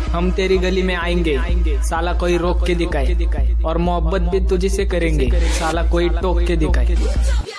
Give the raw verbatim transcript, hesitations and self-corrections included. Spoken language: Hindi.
हम तेरी गली में आएंगे, साला कोई रोक के दिखाए, और मोहब्बत भी तुझे से करेंगे, साला कोई टोक के दिखाए।